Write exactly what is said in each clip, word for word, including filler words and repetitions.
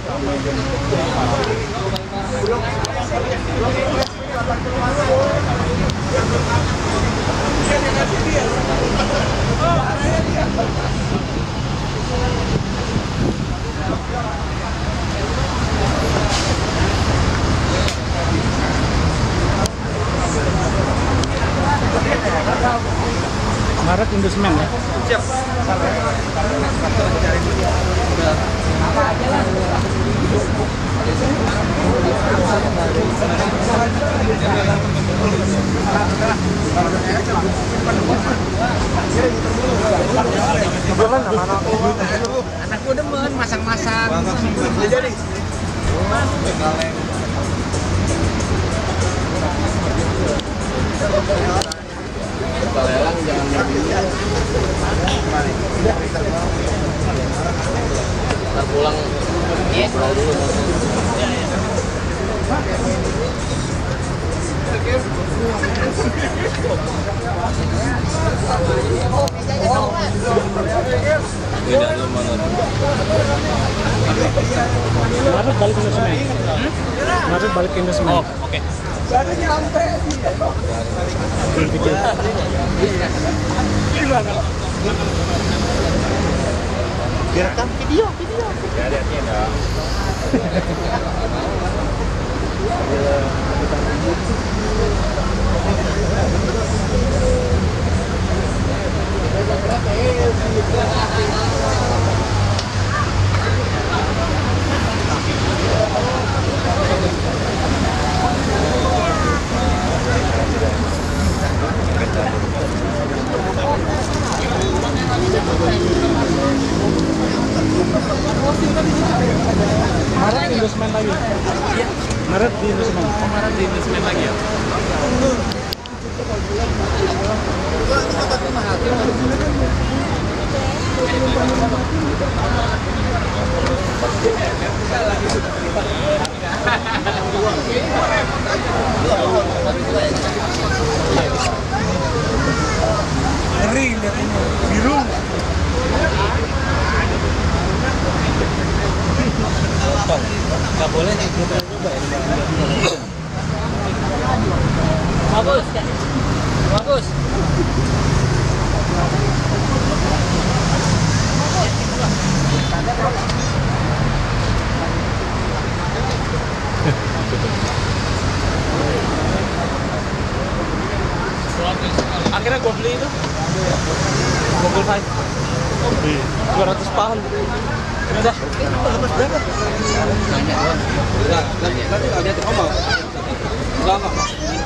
Maret Indosmen ya? Siap. Anakku demen masang-masang. Jadi. Lelang jangan ntar pulang ngobrol dulu. Tidak lu mana? Maret balik ke Indosmen. Maret balik ke Indosmen. Oh, oke. Baru nyampe. Video. Gimana? Direkam video, video. Ya, lihatnya enggak. Maret Indosmen lagi. Iya. Maret di Indosmen. Kemarin di investment lagi ya. Ngeri lihat ini. Biru. Nggak boleh nih, kita coba ya. Bagus, bagus. Akhirnya gue beli itu Google Five dua ratus pound. Udah, berapa? Nanya doang. Udah, nanti nanti ada tuh ngomong. Enggak apa.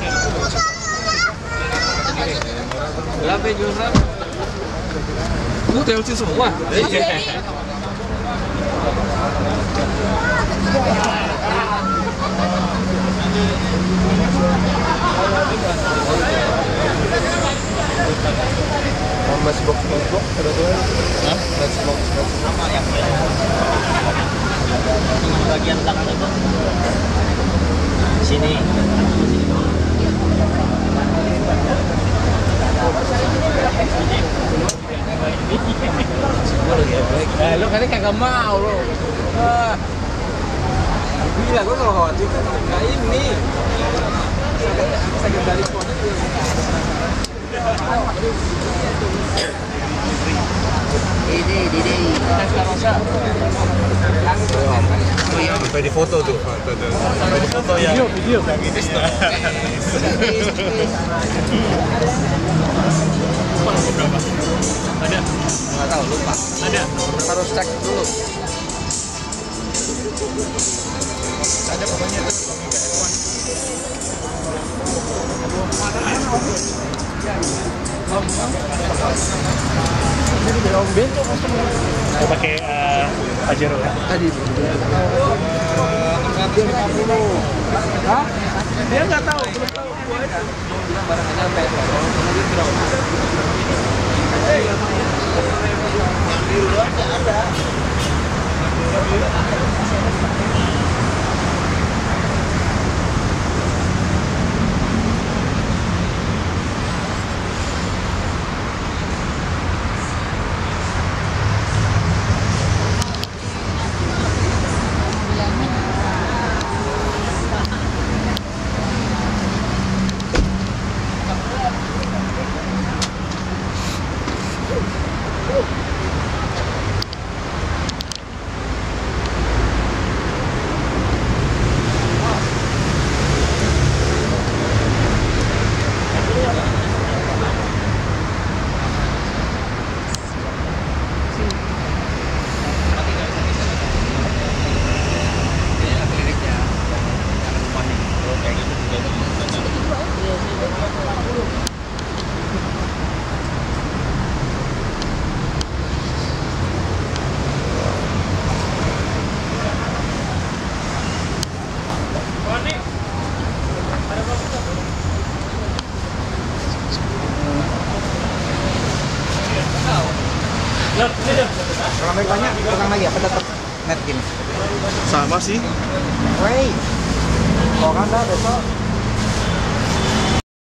Berapa jual berapa? Lu telusin semua. Masih box box box ada tuh. Hah? Box box box. Apa yang bagian belakang itu? Sini. Eh, lu kan kagak mau lu. Ah. Gila gua kalau khawatir kan enggak ini. Sakit dari pohon itu. Ini, ini. Sampai di foto tuh. Sampai di foto ya. Video, video. Ada? Nggak tahu, lupa. Ada? Harus cek dulu. Ada pokoknya tuh. Jadi dari Om Bento saya pakai uh, Pajero ya. Tadi Hah? Dia nggak tahu, belum tahu. Gua aja. Bilang barangnya sampai. Di luar nggak ada. Sama sih. Woi. Kok kan dah besok